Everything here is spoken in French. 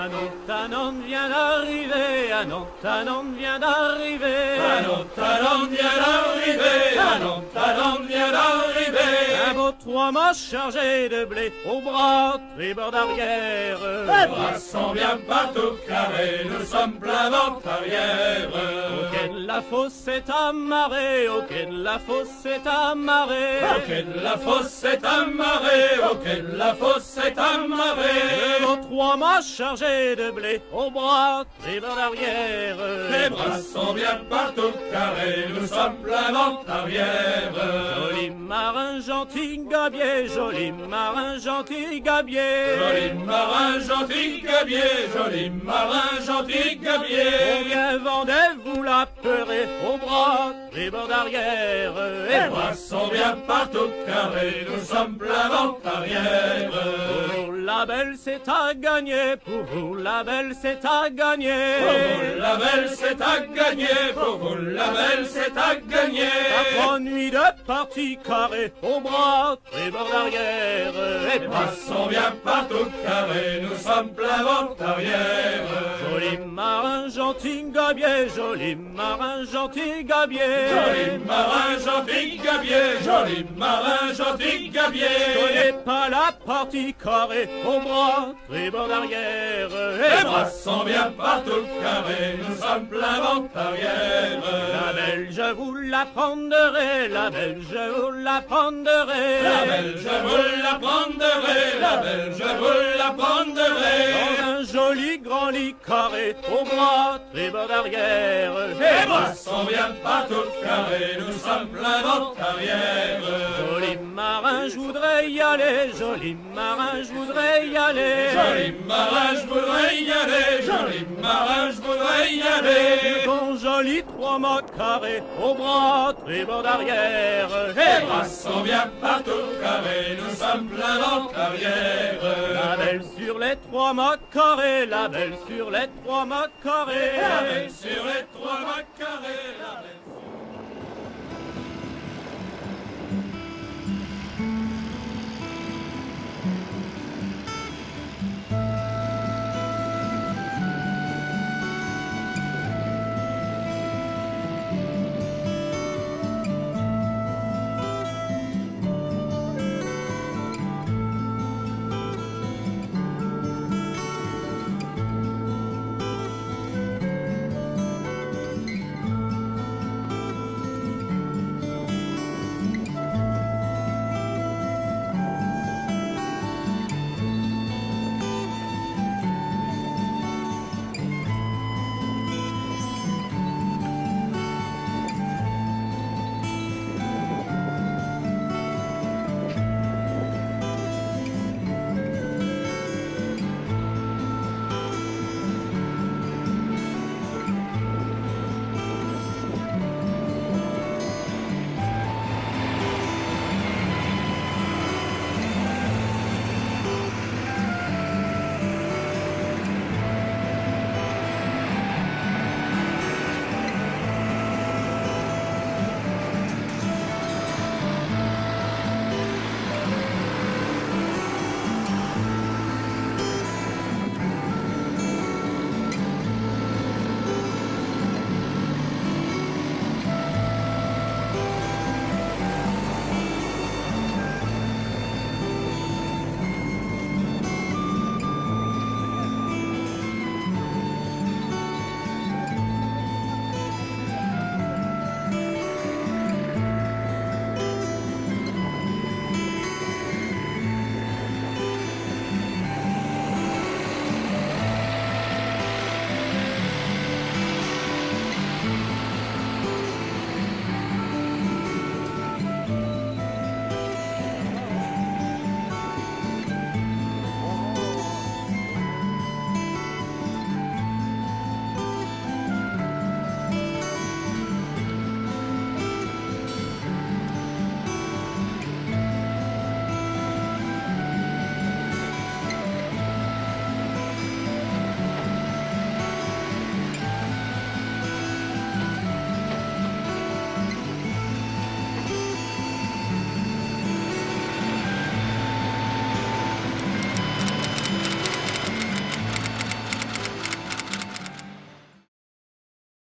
Nantes vient d'arriver, Nantes vient d'arriver, Nantes vient d'arriver, Nantes vient d'arriver. Un beau trois-mâts chargé de blé au bras, tribord d'arrière. Les bras sont bien partout carrés, nous sommes plein vent arrière. Au quai de la fosse est amarré, au quai de la fosse est amarré. Au quai de la fosse est amarré, au quai de la fosse est amarré. Le beau trois-mâts chargé de blé au bras, tribord d'arrière. Les bras sont bien partout carrés, nous sommes plein vent arrière. Joli marin gentil gabier, joli marin gentil gabier. Joli marin gentil gabier, joli marin gentil gabier. Combien vendez-vous la peurée au bras, tribord d'arrière. Les bras sont bien partout carrés, nous sommes plein vent arrière. Pour vous la belle c'est à gagner, pour vous la belle c'est à gagner. Pour vous la belle c'est à gagner, pour vous la belle c'est à gagner. Après nuit de partie carrée au bras, tribord d'arrière. Les bras sont bien partout carrés, nous sommes plein vent arrière. Joli marin gentil gabier, joli marin gentil gabier. Joli marin gentil gabier, joli marin gentil gabier. Connais pas la partie carrée au bras, tribord d'arrière. Les bras sont bien partout carrés, nous sommes plein vent arrière. La belle je vous la prendrai, la belle je vous la prendrai. La belle je vous la prendrai, la belle je vous la prendrai. Dans un joli grand lit carré au bras, tribord d'arrière. Les bras sont bien partout carrés, nous sommes plein vent arrière. Joli marin, je voudrais y aller, joli marin, je voudrais y aller. Joli marin, je voudrais y aller, joli marin, je voudrais y aller. Ton joli trois-mâts carré au bras, tribord d'arrière. Les bras sont bien partout carrés, nous sommes plein vent arrière. La belle sur les trois-mâts carrés, la belle sur les trois-mâts carrés. La belle sur les trois-mâts carrés, la belle